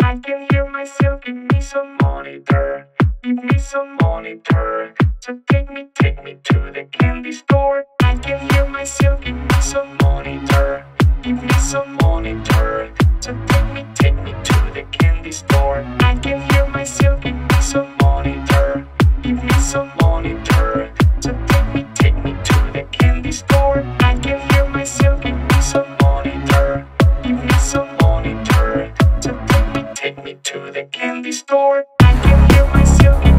I can hear myself, give me some monitor. Give me some monitor. So take me to the candy store. I can hear myself, give me some monitor. Give me some monitor. So take me to the candy store. I can hear myself, give me some monitor. Give me some monitor. So take me to the candy store. I can hear myself, give me some monitor. Give me some monitor. So take me to the candy store. I can hear myself.